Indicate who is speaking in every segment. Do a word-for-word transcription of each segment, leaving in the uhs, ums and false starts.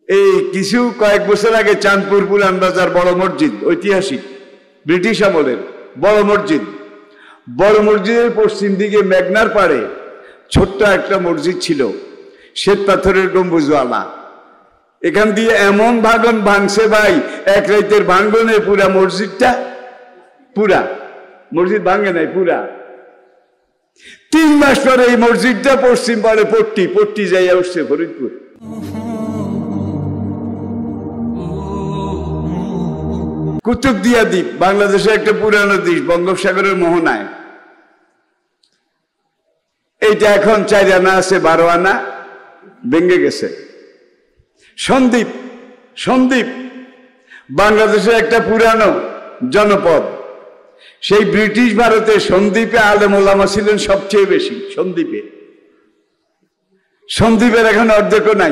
Speaker 1: এই কিছু কয়েক বছর আগে চাঁদপুর পুরান বাজার বড় মসজিদ, ঐতিহাসিক ব্রিটিশ আমলের বড় মসজিদ, বড় মসজিদের পশ্চিম দিকে মেঘনার পাড়ে ছোট্ট একটা মসজিদ ছিল, শ্বেত পাথরের গম্বুজওয়ালা। এখান দিয়ে এমন ভাঙন ভাঙছে ভাই, এক রাতের ভাঙনে পুরা মসজিদটা, পুরা মসজিদ ভাঙে নাই, পুরা। তিন মাস পরে এই মসজিদটা পশ্চিম পাড়ে পট্টি পট্টি যাইয়া উঠছে ফরিদপুর। কুতুবদিয়া দ্বীপ বাংলাদেশের একটা পুরানো দ্বীপ, বঙ্গোপসাগরের মোহনায়। এইটা এখন চার আনা আছে, বারো আনা ভেঙে গেছে। সন্দ্বীপ, সন্দ্বীপ বাংলাদেশের একটা পুরানো জনপদ। সেই ব্রিটিশ ভারতে সন্দ্বীপে আলেম ওলামা ছিলেন সবচেয়ে বেশি। সন্দ্বীপে, সন্দ্বীপের এখন অর্ধেকও নাই।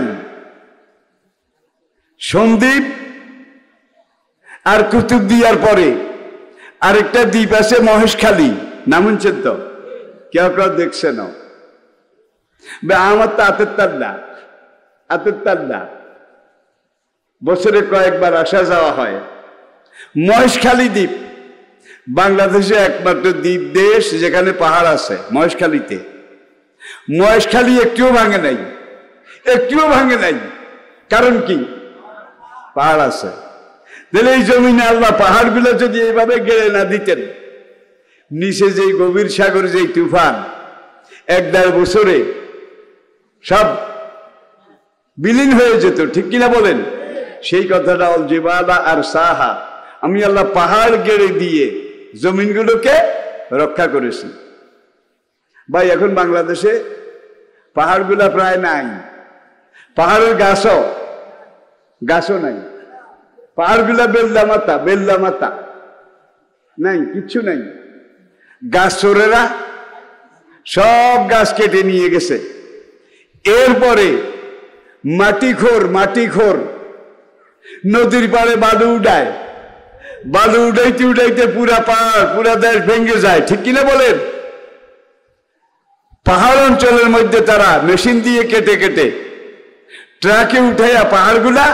Speaker 1: সন্দ্বীপ আর কুতুবদিয়ার পরে আরেকটা দ্বীপ আছে মহেশখালী, নাম শুনছেন তো? কেউ কেউ দেখছে না? আমার তো আতের তাল্লা, আতের তাল্লা বছরে কয়েকবার আসা যাওয়া হয়। মহেশখালী দ্বীপ বাংলাদেশে একমাত্র দ্বীপ দেশ যেখানে পাহাড় আছে, মহেশখালীতে। মহেশখালী একটিও ভাঙে নাই, একটিও ভাঙে নাই। কারণ কি? পাহাড় আছে। তাহলে এই জমিনে আল্লাহ পাহাড়গুলো যদি এইভাবে গেড়ে না দিতেন, নিচে যেই গভীর সাগর, যেই তুফান, এক দেড় বছরে সব বিলীন হয়ে যেত, ঠিক কিনা বলেন? সেই কথাটা অল জিবালা আর সাহা, আমি আল্লাহ পাহাড় গেড়ে দিয়ে জমিনগুলোকে রক্ষা করেছি। ভাই এখন বাংলাদেশে পাহাড়গুলা প্রায় নাই, পাহাড়ের গাছও গাছও নাই, পাহাড়গুলা বেল্লা মাথা, বেল্লা মাথা নাই, কিচ্ছু নাই। গাছ চোরেরা সব গাছ কেটে নিয়ে গেছে। এরপরে মাটিখোর, মাটিখোর নদীর পাড়ে বালু উঠায়, বালু উঠাইতে উঠাইতে পুরা পাহাড়, পুরা দেশ ভেঙে যায়, ঠিক কিনা বলেন? পাহাড় অঞ্চলের মধ্যে তারা মেশিন দিয়ে কেটে কেটে ট্রাকে উঠাইয়া পাহাড়গুলা,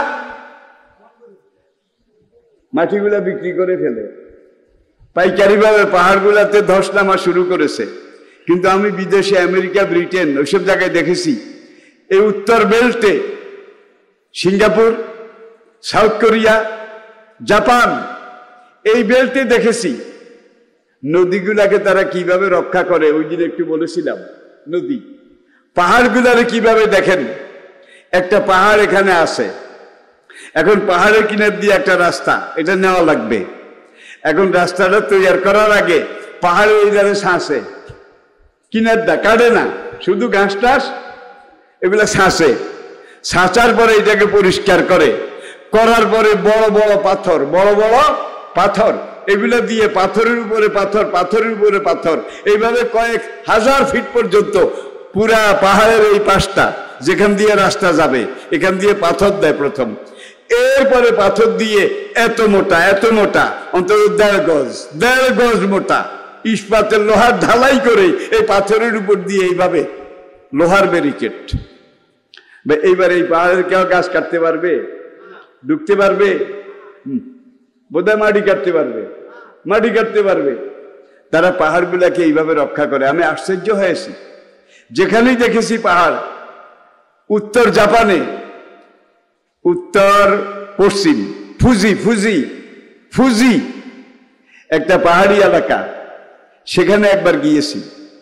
Speaker 1: মাটিগুলা বিক্রি করে ফেলে। পাইকারি ভাবে পাহাড়গুলাতে ধস নামা শুরু করেছে। কিন্তু আমি বিদেশে আমেরিকা, ব্রিটেন ওইসব জায়গায় দেখেছি, এই উত্তর বেল্টে সিঙ্গাপুর, সাউথ কোরিয়া, জাপান, এই বেল্টে দেখেছি নদীগুলাকে তারা কিভাবে রক্ষা করে। ওই দিন একটু বলেছিলাম নদী, পাহাড়গুলারে কিভাবে দেখেন। একটা পাহাড় এখানে আছে, এখন পাহাড়ের কিনার দিয়ে একটা রাস্তা, এটা নেওয়া লাগবে। এখন রাস্তাটা তৈরি করার আগে পাহাড়ের ওই ধারে ছাঁচে, কিনার দা কাটে না, শুধু ঘাস টাস এগুলা ছাঁচে। ছাঁচার পরে এটাকে পরিষ্কার করে, করার পরে বড় বড় পাথর, বড় বড় পাথর, এগুলা দিয়ে পাথরের উপরে পাথর, পাথরের উপরে পাথর, এইভাবে কয়েক হাজার ফিট পর্যন্ত পুরা পাহাড়ের এই পাশটা যেখান দিয়ে রাস্তা যাবে, এখান দিয়ে পাথর দেয় প্রথম। এরপরে পাথর দিয়ে এত মোটা, এত মোটা, অন্তত দেড় গজ, দেড় গজ মোটা ইস্পাতের লোহার ঢালাই করে এই পাথরের উপর দিয়ে এইভাবে লোহার ব্যারিকেড। এইবার এই পাহাড়ের কেউ গাছ কাটতে পারবে? ঢুকতে পারবে? বোধহয় মাটি কাটতে পারবে, মাটি কাটতে পারবে। তারা পাহাড়গুলাকে এইভাবে রক্ষা করে। আমি আশ্চর্য হয়েছি, যেখানেই দেখেছি পাহাড়। উত্তর জাপানে, উত্তর পশ্চিম ফুজি, ফুজি ফুজি একটা পাহাড়ি এলাকা, সেখানে একবার গিয়েছি।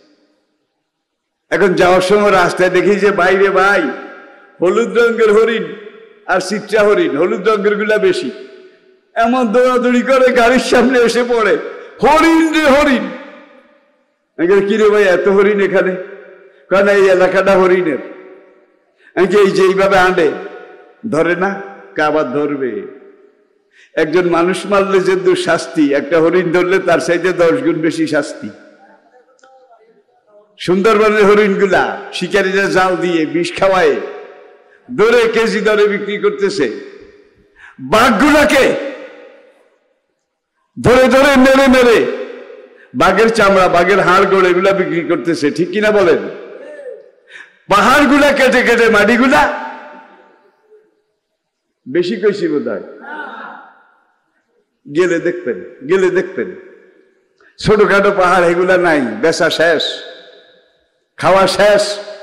Speaker 1: এখন যাওয়ার সময় রাস্তায় দেখি যে বাইরে ভাই হলুদ রঙের হরিণ আর চিত্রা হরিণ, হলুদ রঙের গুলা বেশি, এমন দৌড়াদৌড়ি করে গাড়ির সামনে এসে পড়ে, হরিণ রে হরিণ। কিরে ভাই এত হরিণ এখানে? কারণ এই এলাকাটা হরিণের। এই যে এইভাবে আঁটে, ধরে না? কাবার ধরবে। একজন মানুষ মারলে যে দু শাস্তি, একটা হরিণ ধরলে তার চাইতে দশ গুণ বেশি শাস্তি। সুন্দরবনের হরিণ গুলা শিকারীরা জাল দিয়ে বিষ খাওয়ায় ধরে কেজি দরে বিক্রি করতেছে। বাঘগুলাকে ধরে ধরে মেরে মেরে বাঘের চামড়া, বাঘের হাড় গোড় এগুলা বিক্রি করতেছে, ঠিক কিনা বলেন? পাহাড়গুলা কেটে কেটে মাটিগুলা বেশি কইছি বোধ হয়, গেলে দেখবেন, গেলে দেখবেন ছোটখাটো পাহাড় এগুলা নাই, বেচা শেষ, খাওয়া শেষ।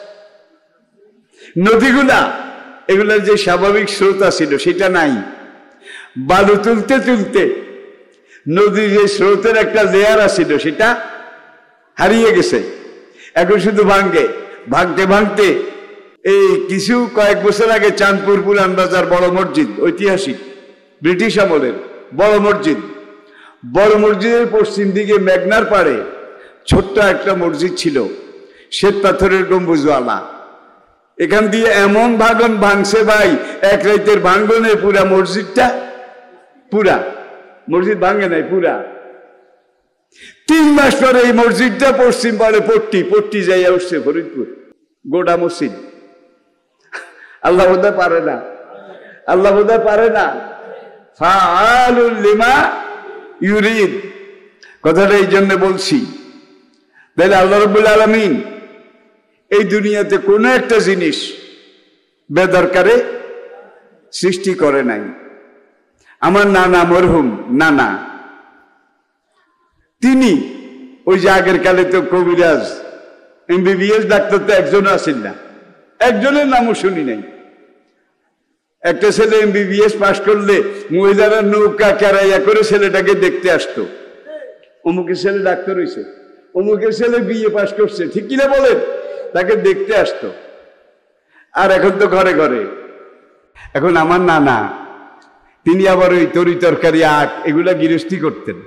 Speaker 1: নদীগুলা এগুলার যে স্বাভাবিক স্রোত ছিল সেটা নাই, বালু তুলতে তুলতে নদীর যে স্রোতের একটা লেয়ার আছিল সেটা হারিয়ে গেছে, এখন শুধু ভাঙ্গে, ভাঙতে ভাঙতে এই কিছু কয়েক বছর আগে চাঁদপুর পুরান বাজার বড় মসজিদ, ঐতিহাসিক ব্রিটিশ আমলের বড় মসজিদ, বড় মসজিদের পশ্চিম দিকে মেঘনার পাড়ে ছোট্ট একটা মসজিদ ছিল, শ্বেত পাথরের গম্বুজওয়ালা। এখান দিয়ে এমন ভাঙন ভাঙছে ভাই, এক রাতের ভাঙ্গনে পুরা মসজিদটা, পুরা মসজিদ ভাঙে নাই, পুরা। তিন মাস পরে এই মসজিদটা পশ্চিম পাড়ে পট্টি পট্টি যাইয়া উঠছে ফরিদপুর, গোটা মসজিদ। আল্লাহ বোধহয় পারে না, আল্লাহ বোধহয় পারে না। ফাআলুল লিমা ইউরিদ, কথাটা এই জন্য বলছি। তাহলে আল্লাহ রাব্বুল আলামিন এই দুনিয়াতে কোনো একটা জিনিস বেদরকারে সৃষ্টি করে নাই। আমার নানা মরহুম নানা, তিনি ওই যে আগের কালে তো কবিরাজ এমবিবিএস ডাক্তার তো একজনও আসেন না, একজনের নামও শুনি নাই। একটা ছেলে এমবিবিএস পাশ করলে মহিলারা নৌকা কেরাইয়া করে ছেলেটাকে দেখতে আসতো, অমুকের ছেলে ডাক্তার হয়েছে, অমুকের ছেলে বিএ পাশ করছে, ঠিক কিনা বলেন, তাকে দেখতে আসতো। আর এখন তো ঘরে ঘরে। এখন আমার নানা, তিনি আবার ওই তরি তরকারি আখ এগুলা গৃহস্থী করতেন।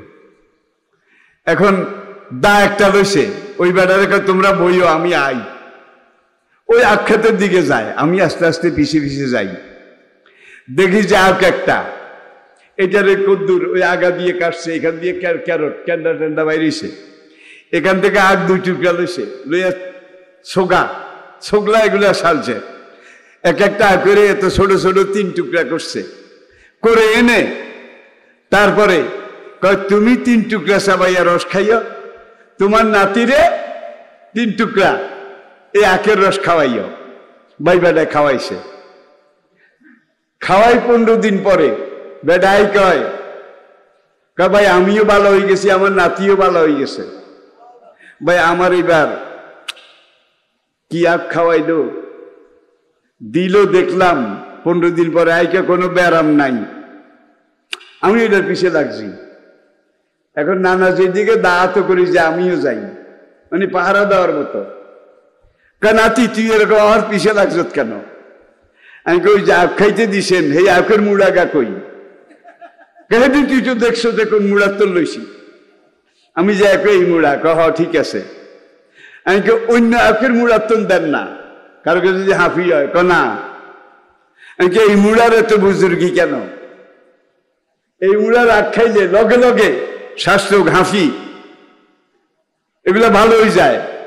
Speaker 1: এখন দা একটা লইছে, ওই বেটারে তোমরা বইও, আমি আই। ওই আখ্যাতের দিকে যায়, আমি আস্তে আস্তে পিছিয়ে পিছিয়ে যাই, দেখি যে আখ একটা, এটারে কদ্দুর ওই আগা দিয়ে কাটছে, এখান দিয়ে ক্যারট ক্যান্ডা ট্যান্ডা বাইরেছে, এখান থেকে আখ দুই টুকরা লইছে, লইয়া ছোগা ছোগলা এগুলা সালছে, এক একটা করে এত ছোট ছোট তিন টুকরা করছে, করে এনে তারপরে কয় তুমি তিন টুকরা চাবাইয়া রস খাইও, তোমার নাতিরে তিন টুকরা এই আখের রস খাওয়াইও। ভাই বেটায় খাওয়াইছে, খাওয়াই পনেরো দিন পরে বেটাই কয় কয় ভাই আমিও ভালো হয়ে গেছি, আমার নাতিও ভালো হয়ে গেছে, ভাই আমার এবার কি আখ খাওয়াই দো দিল, দেখলাম পনেরো দিন পরে আইকা কোনো ব্যারাম নাই, আমি এটার পিছিয়ে লাগছি। এখন নানা যেদিকে দাঁত করি যে আমিও যাই, মানে পাহারা দেওয়ার মতো। নাতি তুই এরকম আমার পিছিয়ে লাগছ কেন? আমি কই যে আখ খাইতে দিছেন, হে আখের মুড়া গা কই, কেদিন তুই তো দেখছো দেখুন মুড়ার তো লইছি, আমি যে এক এই মুড়া, কহ ঠিক আছে। আমি কে অন্য আখের মুড়ার তো দেন না, কারো কাছে যদি হাফি হয়, ক না। আমি কে এই মুড়ার এত বুজুর্গি কেন? এই মুড়ার আখ খাইলে লগে লগে শ্বাসরোগ, হাঁফি এগুলা ভালো হয়ে যায়।